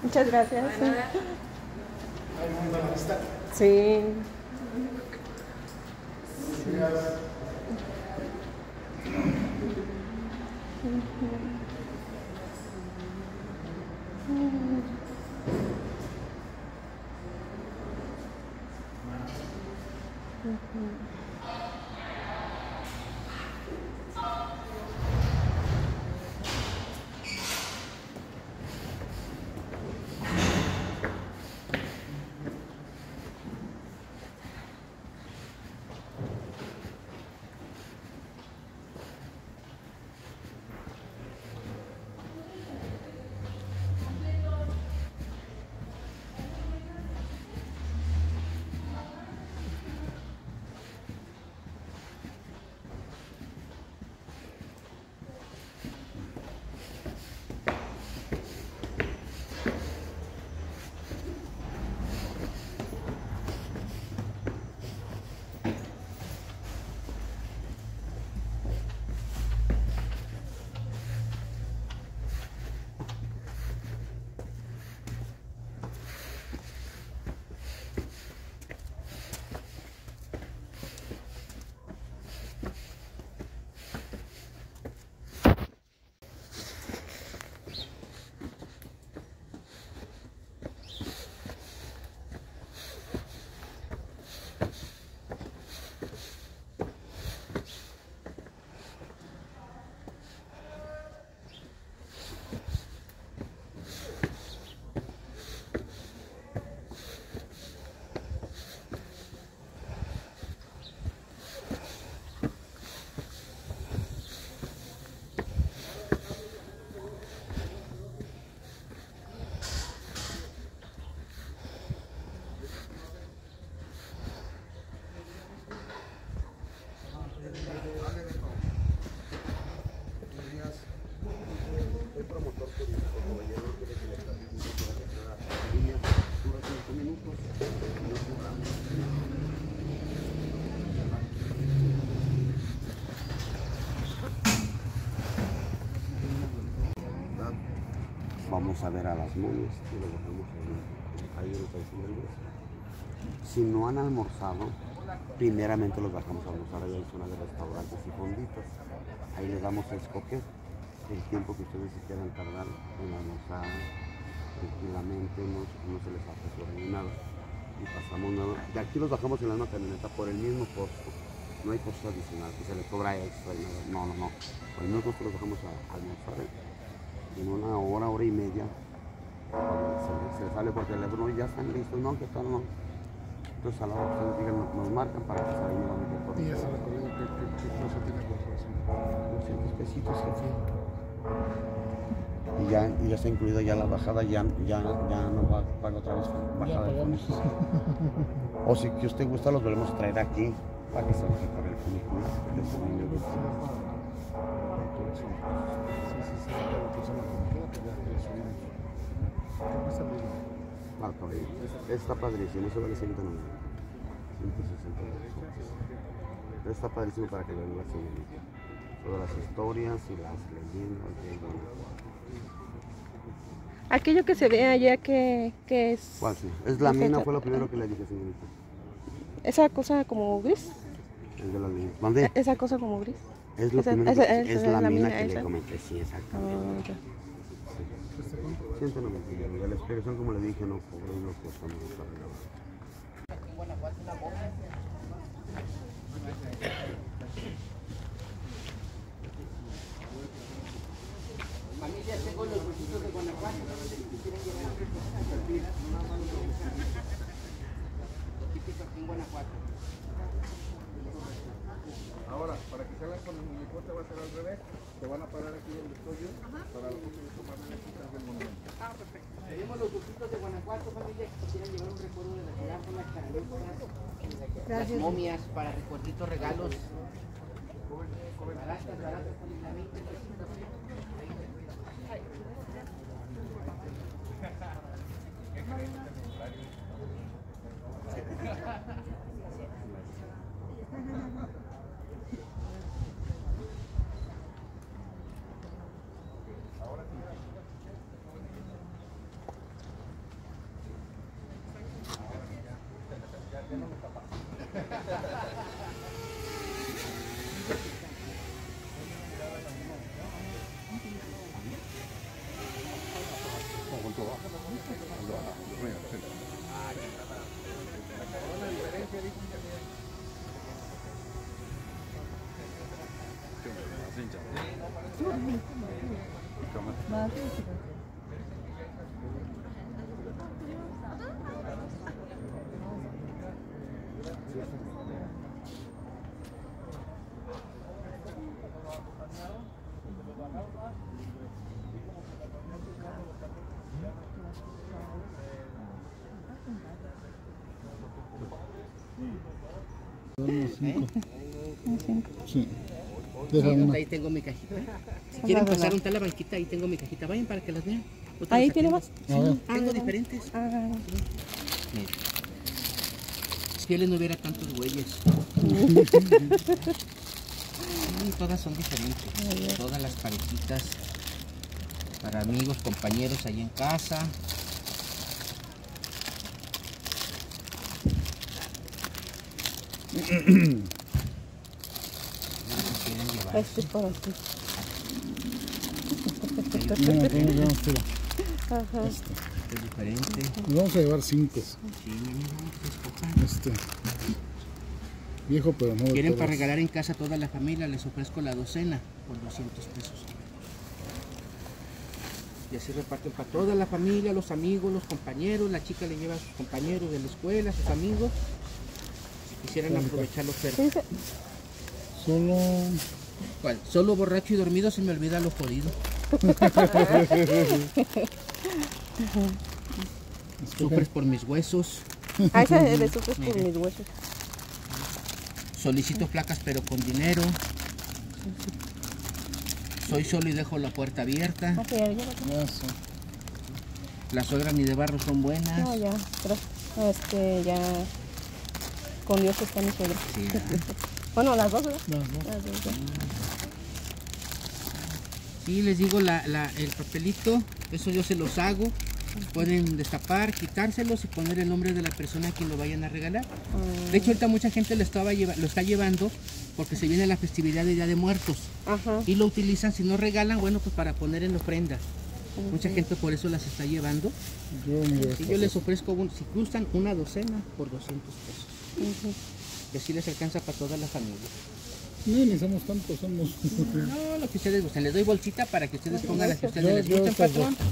Muchas gracias. Sí. Vamos a ver a las momias y lo dejamos ahí en el Taizón del Beso. Si no han almorzado, primeramente los dejamos almorzar allá en zona de restaurantes y fonditas. Ahí les damos a escoger el tiempo que ustedes se quieran tardar en almorzar tranquilamente, no se les apresura ni nada. Y pasamos nada. De aquí los bajamos en la misma camioneta por el mismo costo. No hay costo adicional, que se les cobra extra y nada. No. Por el mismo costo los bajamos a almorzar. En una hora y media se sale por teléfono y ya están listos, ¿no? ¿Qué tal, no? Entonces a la hora que ustedes digan, nos marcan para pasar ahí nuevamente por ¿Y ese recorrido qué cosa tiene por razón? 200 pesitos, jefe. Y ya está incluida ya la bajada, ya no va a pagar otra vez bajada. Ya pagamos. O si que usted gusta, los volvemos a traer aquí para que se baje por el funicular. Está padrísimo, eso vale 190. 160 pesos. Está padrísimo para que lo vean la señorita. Todas las historias y las leyendas de Guanajuato. Aquello que se ve allá que es... ¿Cuál sí? Es la mina, fue lo primero que le dije, señorita. Esa cosa como gris. Es de la mina. ¿Mandé? Esa cosa como gris. Es lo primero que es la mina que le comenté, sí, exactamente. 190. La explicación, como le dije, no cobró y no costó mucho para grabar. Familia, tengo los huesitos de Guanajuato, no sé si quieren llevar lo típico aquí en Guanajuato. Ahora, para que salgan con el unicorte va a ser al revés. Te van a parar aquí donde estoy yo para la foto de tomar en el centro del monumento. Ah, perfecto. Tenemos los huesitos de Guanajuato, familia, que quieran llevar un recuerdo de la ciudad con las caramelas, las momias, para recuerditos, regalos. Baratas, familia, 20 pesitos. Sí. Sí, ahí tengo mi cajita. Si quieren pasar un tal la banquita, ahí tengo mi cajita. Vayan para que las vean. ¿Ahí tiene más? Tengo diferentes. Mira. Si él no hubiera tantos güeyes. Todas son diferentes. Todas las parejitas. Para amigos, compañeros ahí en casa. Este es para ti. Ajá. Es diferente. Nos vamos a llevar 5. Sí, escojan. Viejo, pero no. ¿Quieren para regalar en casa a toda la familia? Les ofrezco la docena por 200 pesos. Y así reparten para toda la familia, los amigos, los compañeros. La chica le lleva a sus compañeros de la escuela, a sus amigos. Si quisieran aprovechar la oferta. Solo. ¿Cuál? Solo borracho y dormido se me olvida lo jodido. Sufres por mis huesos. Ah, esa de sufres por mis huesos. Solicito placas pero con dinero. Soy solo y dejo la puerta abierta. Eso. Las suegras ni de barro son buenas. No, ya, ya con Dios está mi suegra. Sí, Bueno, las dos, ¿verdad? Las dos. Las dos, ya. Sí, les digo, el papelito, eso yo se los hago. Pueden destapar, quitárselos y poner el nombre de la persona a quien lo vayan a regalar. De hecho, ahorita mucha gente lo está llevando porque se viene la festividad de Día de Muertos. Ajá. Y lo utilizan, si no regalan, bueno, pues para poner en ofrenda. Mucha gente por eso las está llevando. Y yo les ofrezco, si gustan, una docena por 200 pesos. Y así les alcanza para toda la familia. No, ni somos tantos, somos. No, lo que ustedes gusten. Les doy bolsita para que ustedes pongan las que ustedes les gustan, patrón.